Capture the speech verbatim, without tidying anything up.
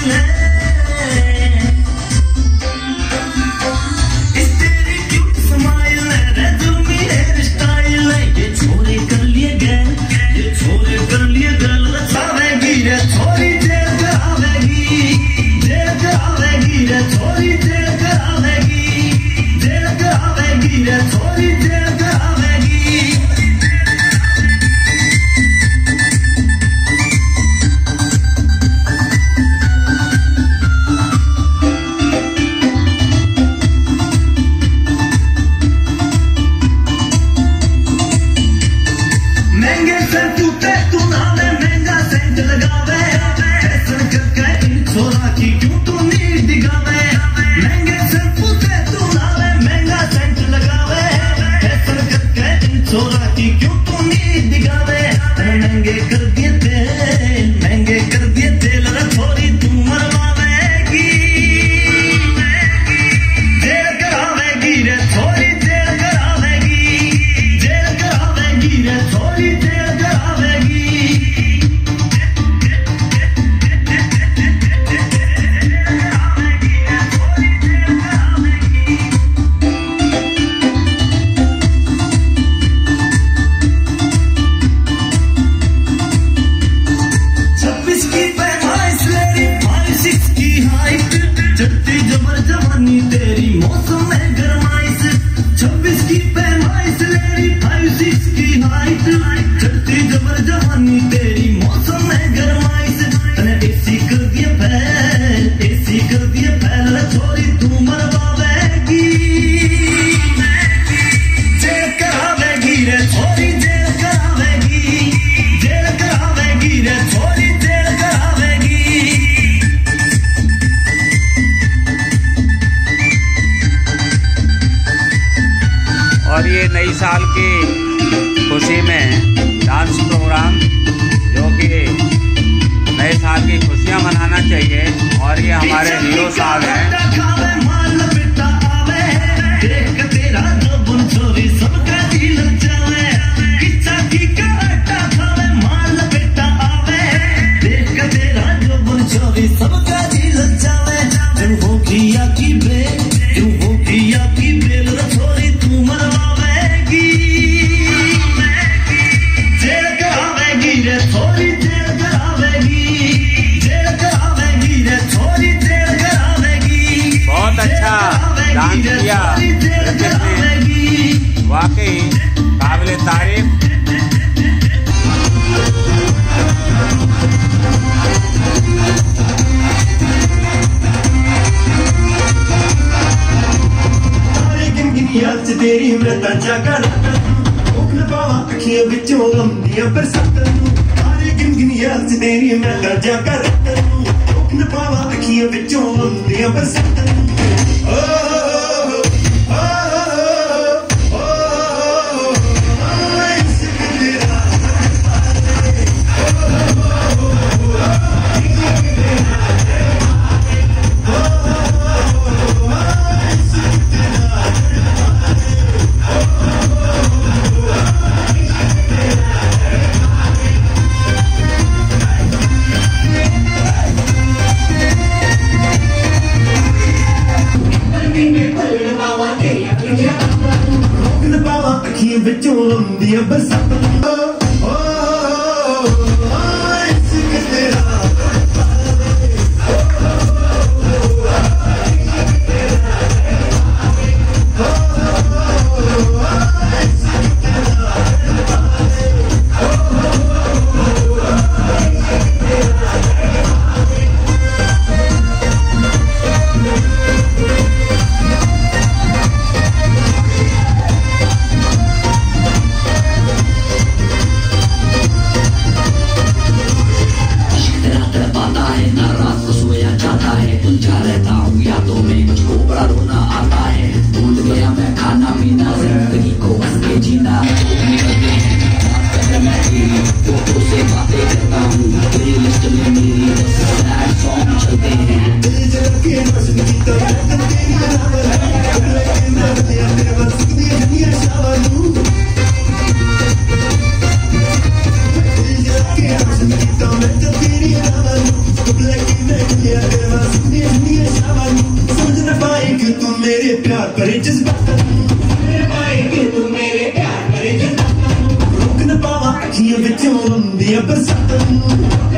Smile है, इस तेरी क्यूट स्माइल है, रेज़्यूमे हेयर स्टाइल है, ये छोरे कर लिए गैल, ये छोरे कर लिए गैल, रचावेगी रे छोरी जेल करावेगी, जेल करावेगी रे छोरी जेल करावेगी, जेल करावेगी रे छोरी जेल करावेगी। महंगे सेंट टूटे तू नावे, महंगा सेंट लगावे, फैशन करके इन छोरा की क्यों तू नीड दिखावे। महंगे सेंट टूटे तू नावे, महंगा सेंट लगावे, फैशन करके इन छोरा की क्यों तू नीड दिखावे। महंगे कर दिए तेल, महंगे कर दिए तेल, रे छोरी तू मरवावेगी, जेल करावेगी रे छोरी जेल करावेगी, जेल करावेगी रे छोरी जेल करावेगी। छब्बीस की पैमाइश तेरी, फाइव सिक्स की हाइट, चट्टी जबर जवानी तेरी मौसम में गरमाइश। छब्बीस की पैमाइश तेरी, फाइव सिक्स की हाइट, चट्टी जबर जवानी तेरी मौसम में गरमाइश। तने एसी कर दिए फैल, एसी कर दिए फैल, रे छोरी तू मरवावेगी, जेल करावेगी रे छोरी जेल करावेगी, जेल करावेगी रे छोरी जेल करावेगी। और ये नई साल की खुशी में डांस प्रोग्राम, जो कि नए साल की खुशियां मनाना चाहिए। और ये हमारे हीरो साहब हैं। सबका दिल जावे, क्यों हो किया की बेल, क्यों हो किया की बेल, रे छोरी तू मरवावेगी, जेल करावेगी रे छोरी जेल करावेगी, जेल करावेगी रे छोरी जेल करावेगी। बहुत अच्छा डांस किया ऋतिक ने, वाकई काबिले तारीफ। याद तेरी मृता जाकर उखल पावा अखियां विचों लंबियां बरसातां नूं, सारे गिन गिन याद तेरी मृता जाकर उखल पावा अखियां विचों लंबियां बरसातां नूं। विचों लंबियां बरसातां Black गलियां करवा सुनिया सुनिया शावां समझ न पाए कि तू मेरे प्यार भरे जज्बातां मेरे पाए कि तू मेरे प्यार भरे जज्बातां रोक न पावा अखियां विचों रोंदियां बरसातां